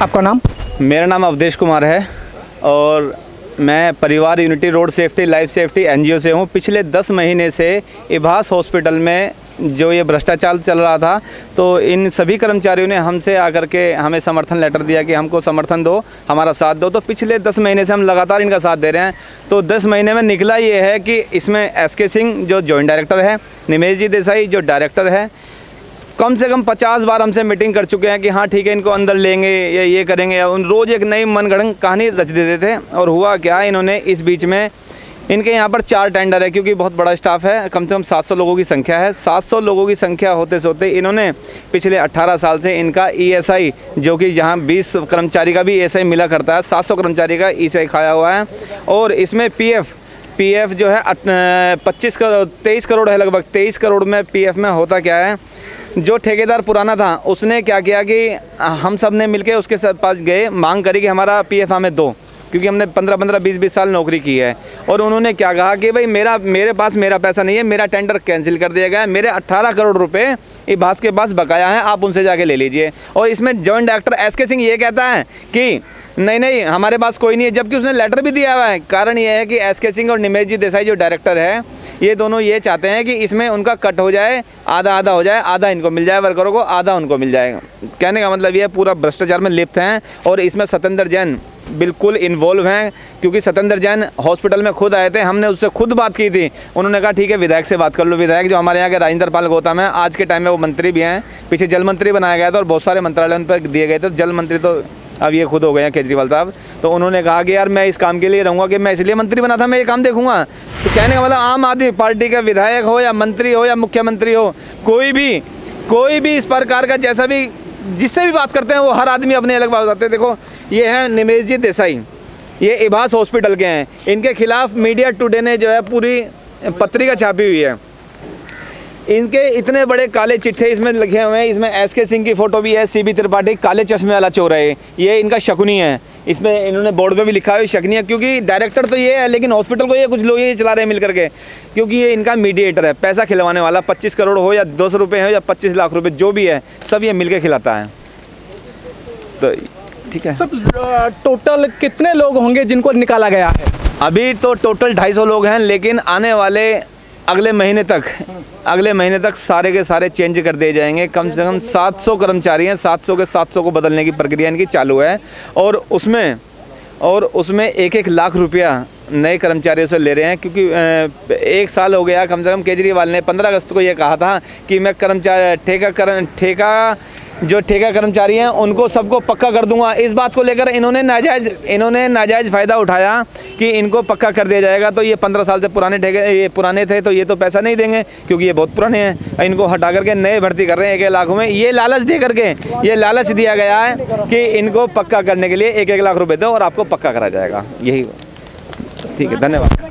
आपका नाम? मेरा नाम अवधेश कुमार है और मैं परिवार unity road safety life safety NGO से हूँ। पिछले 10 महीने से इभास हॉस्पिटल में जो ये भ्रष्टाचार चल रहा था, तो इन सभी कर्मचारियों ने हमसे आकर के हमें समर्थन लेटर दिया कि हमको समर्थन दो, हमारा साथ दो। तो पिछले 10 महीने से हम लगातार इनका साथ दे रहे हैं। तो 10 महीने में निकला ये है कि इसमें एसके सिंह जो जॉइंट डायरेक्टर है, निमेश जी देसाई जो डायरेक्टर है, कम से कम 50 बार हमसे मीटिंग कर चुके हैं कि हाँ ठीक है इनको अंदर लेंगे या ये करेंगे, या उन रोज़ एक नई मनगढ़ंत कहानी रच देते थे। और हुआ क्या, इन्होंने इस बीच में इनके यहाँ पर 4 टेंडर है, क्योंकि बहुत बड़ा स्टाफ है, कम से कम 700 लोगों की संख्या है। 700 लोगों की संख्या होते सोते इन्होंने पिछले 18 साल से इनका ईएसआई, जो कि जहाँ 20 कर्मचारी का भी ईएसआई मिला करता है, 700 कर्मचारी का ईएसआई खाया हुआ है। और इसमें पीएफ जो है 23 करोड़ है, लगभग 23 करोड़ में पीएफ में होता क्या है, जो ठेकेदार पुराना था उसने क्या किया कि हम सब ने मिलके उसके पास गए, मांग करी कि हमारा पीएफ हमें दो, क्योंकि हमने 15-15, 20-20 साल नौकरी की है। और उन्होंने क्या कहा कि भाई मेरे पास मेरा पैसा नहीं है, मेरा टेंडर कैंसिल कर दिया गया है, मेरे 18 करोड़ रुपए इभास के पास बकाया है, आप उनसे जाके ले लीजिए। और इसमें जॉइंट डायरेक्टर एसके सिंह ये कहता है कि नहीं हमारे पास कोई नहीं है, जबकि उसने लेटर भी दिया हुआ है। कारण ये है कि एसके सिंह और निमेश जी देसाई जो डायरेक्टर है, ये दोनों ये चाहते हैं कि इसमें उनका कट हो जाए, आधा आधा हो जाए, आधा इनको मिल जाए वर्करों को, आधा उनको मिल जाएगा। कहने का मतलब ये पूरा भ्रष्टाचार में लिप्त हैं। और इसमें सत्येंद्र जैन बिल्कुल इन्वॉल्व हैं, क्योंकि सत्येंद्र जैन हॉस्पिटल में खुद आए थे, हमने उससे खुद बात की थी। उन्होंने कहा ठीक है विधायक से बात कर लो। विधायक जो हमारे यहाँ के राजेंद्र पाल गौतम है, आज के टाइम में वो मंत्री भी हैं, पीछे जल मंत्री बनाया गया था और बहुत सारे मंत्रालय उन पर दिए गए थे। जल मंत्री तो अब ये खुद हो गए हैं केजरीवाल साहब। तो उन्होंने कहा कि यार मैं इस काम के लिए रहूँगा, कि मैं इसलिए मंत्री बना था, मैं ये काम देखूँगा। तो कहने का मतलब आम आदमी पार्टी का विधायक हो या मंत्री हो या मुख्यमंत्री हो, कोई भी इस प्रकार का जैसा भी जिससे भी बात करते हैं, वो हर आदमी अपने अलग बात बताते हैं। देखो ये हैं निमेश जी देसाई, ये इभास हॉस्पिटल के हैं, इनके खिलाफ मीडिया टुडे ने जो है पूरी पत्रिका छापी हुई है। इनके इतने बड़े काले चिट्ठे इसमें लिखे हुए हैं। इसमें एसके सिंह की फ़ोटो भी है, सीबी त्रिपाठी काले चश्मे वाला चोर है, ये इनका शकुनी है। इसमें इन्होंने बोर्ड पे भी लिखा है शकुनी है, क्योंकि डायरेक्टर तो ये है, लेकिन हॉस्पिटल को ये कुछ लोग ये चला रहे हैं मिल करके, क्योंकि ये इनका मीडिएटर है, पैसा खिलवाने वाला। 25 करोड़ हो या 200 रुपये हो या 25 लाख रुपये, जो भी है सब ये मिल के खिलाता है। तो ठीक है। सब टोटल कितने लोग होंगे जिनको निकाला गया है? अभी तो टोटल 250 लोग हैं, लेकिन आने वाले अगले महीने तक सारे के सारे चेंज कर दिए जाएंगे। कम से कम 700 कर्मचारी हैं, 700 के 700 को बदलने की प्रक्रिया इनकी चालू है। और उसमें 1-1 लाख रुपया नए कर्मचारियों से ले रहे हैं, क्योंकि 1 साल हो गया कम से कम। केजरीवाल ने 15 अगस्त को ये कहा था कि मैं ठेका कर्मचारी हैं उनको सबको पक्का कर दूंगा। इस बात को लेकर इन्होंने नाजायज़ फ़ायदा उठाया कि इनको पक्का कर दिया जाएगा। तो ये 15 साल से पुराने थे, तो ये तो पैसा नहीं देंगे, क्योंकि ये बहुत पुराने हैं। इनको हटा करके नए भर्ती कर रहे हैं 1-1 लाख में। ये लालच दिया गया है कि इनको पक्का करने के लिए 1-1 लाख रुपये दो और आपको पक्का करा जाएगा। यही ठीक है, धन्यवाद।